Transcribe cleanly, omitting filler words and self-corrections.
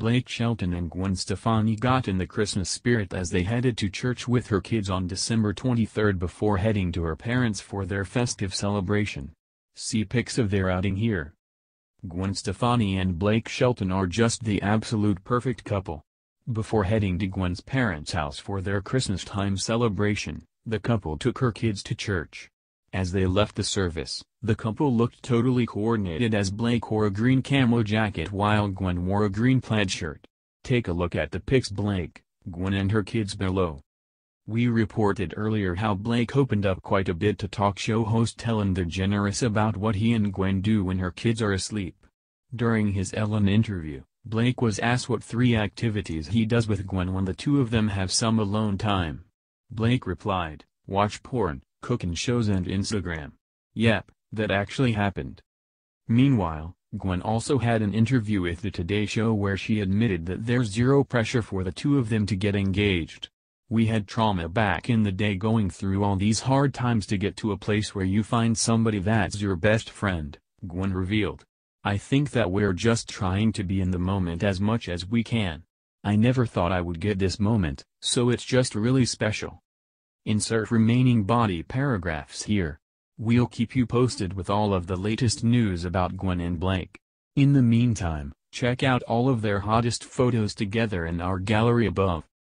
Blake Shelton and Gwen Stefani got in the Christmas spirit as they headed to church with her kids on December 23 before heading to her parents for their festive celebration. See pics of their outing here. Gwen Stefani and Blake Shelton are just the absolute perfect couple. Before heading to Gwen's parents' house for their Christmas time celebration, the couple took her kids to church. As they left the service, the couple looked totally coordinated as Blake wore a green camo jacket while Gwen wore a green plaid shirt. Take a look at the pics. Blake, Gwen and her kids below. We reported earlier how Blake opened up quite a bit to talk show host Ellen DeGeneres about what he and Gwen do when her kids are asleep. During his Ellen interview, Blake was asked what 3 activities he does with Gwen when the two of them have some alone time. Blake replied, "Watch porn, cooking shows and Instagram." Yep, that actually happened. Meanwhile, Gwen also had an interview with the Today Show where she admitted that there's zero pressure for the two of them to get engaged. "We had trauma back in the day going through all these hard times to get to a place where you find somebody that's your best friend," Gwen revealed. "I think that we're just trying to be in the moment as much as we can. I never thought I would get this moment, so it's just really special." Insert remaining body paragraphs here. We'll keep you posted with all of the latest news about Gwen and Blake. In the meantime, check out all of their hottest photos together in our gallery above.